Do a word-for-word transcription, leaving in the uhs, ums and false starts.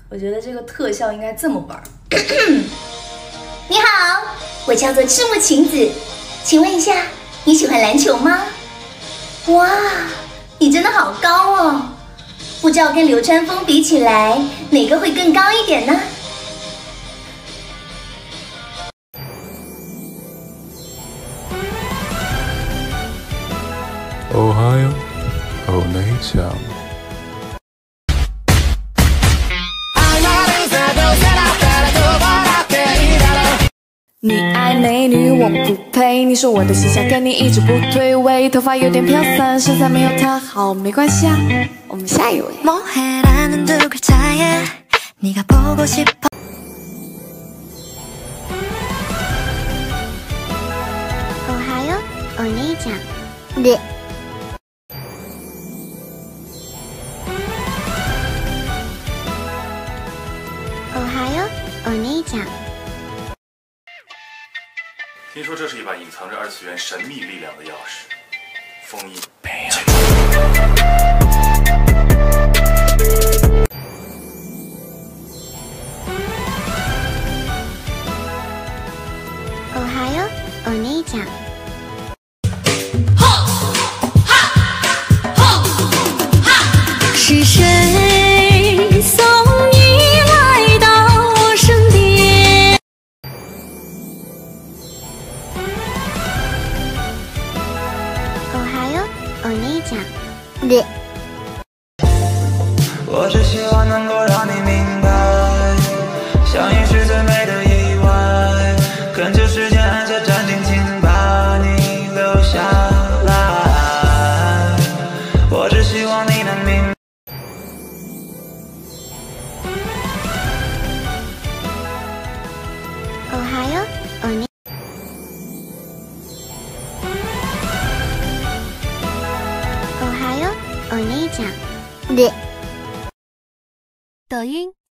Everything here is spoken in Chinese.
我觉得这个特效应该这么玩。 你好，我叫做赤木晴子，请问一下，你喜欢篮球吗？哇，你真的好高哦！不知道跟流川枫比起来，哪个会更高一点呢？ おはよう、お姉ちゃん。 你爱美女，我不配。你说我的形象跟你一直不对位，头发有点飘散，身材没有她好，没关系啊。我们下一位。 뭐해라는 두 글자에 네가 보고 싶어。 おはよう、お姉ちゃん。で。おはよう、お姉ちゃん。 听说这是一把隐藏着二次元神秘力量的钥匙，封印没有。 おはよう、お姉ちゃん。 是谁送你来到我身边？ おはよう、お姉ちゃん。で。 我只希望能够让你明白，相遇是最美的意外，恳求时间按下暂停，请把你留下来。我只希望你能明白。 おはよう、お姉。おはよう、お姉ちゃん。で。 抖音、